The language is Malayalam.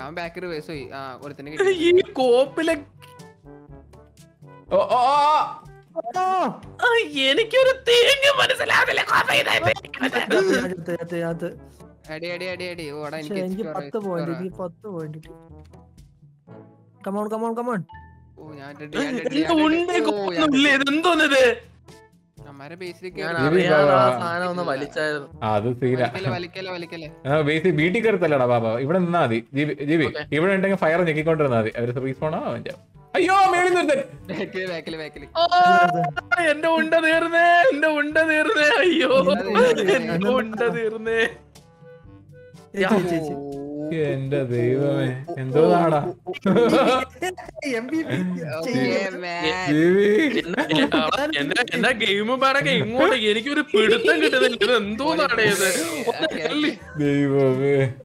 അവൻ ബാക്കിൽ റിവേഴ്സ് പോയി. ഈ കോപ്പിലെ എനിക്കൊരു തേങ്ങ മനസ്സിലാവില്ല. അടി അടി അടി അടി ഓടാ. എനിക്ക് 10 പോയിന്റ്. Come on come on come on. എന്തോന്നത് വീട്ടിൽ കയറത്തല്ലടാ ബാബ. ഇവിടെ നിന്നാ മതി. ജിബി ഇവിടെ ഉണ്ടെങ്കിൽ ഫയർ ഞെക്കിക്കൊണ്ടിരുന്നാ മതി. അവര് റീസ്പോണോ. അയ്യോ മേളിൽ എന്റെ ഉണ്ട തീർന്നേ. അയ്യോ എന്റെ ഉണ്ട തീർന്നേ. എന്റെ ദൈവമേ എന്തോന്നാടാ. എന്റെ ഗെയിം പാടൊക്കെ ഇങ്ങോട്ട് എനിക്കൊരു പിടുത്തം കിട്ടുന്നില്ല. എന്തോന്നാടേ ഇത്. ദൈവമേ